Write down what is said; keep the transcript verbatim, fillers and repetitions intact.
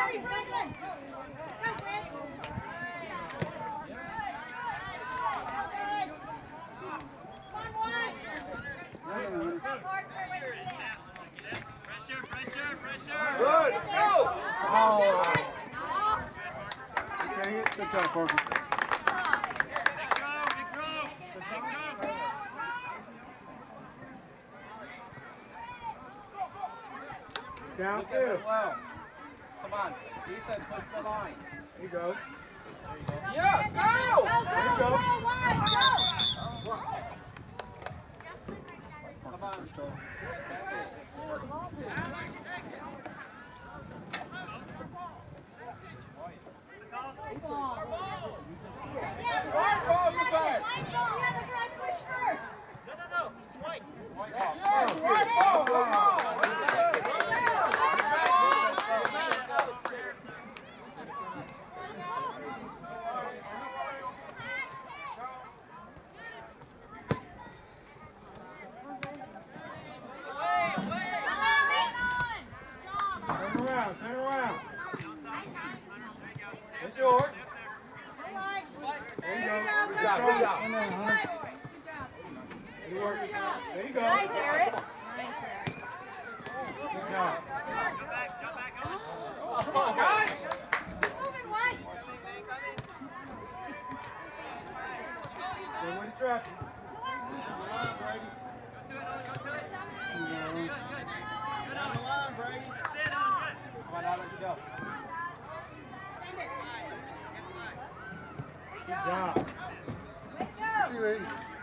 Hurry, Brendan! Go, Brent! Go, guys! Come on, White! Pressure, pressure, pressure! Good! Go! Oh! Dang it. Good job, Parker. Big throw, big throw! Big throw! Downfield. Well, come on, Ethan, push the line. There you go. Yeah, go! Go, go, go, White, go! Come on, White ball, you side! The other guy push first! No, no, no, it's White. Yes, white ball. Come on. Turn around, turn around. It's yours. There you go. Good job, good job. You work. There you go. Nice, Eric. Good job. Jump back, jump back, up. Come on, guys. Moving, White. Stay with the traffic. Go to it, Owen, go to it. Good, good. Good, Owen. That's it, Owen, good. Come on, now let's go. Send it. Good job. Way to go. See you, Eddie.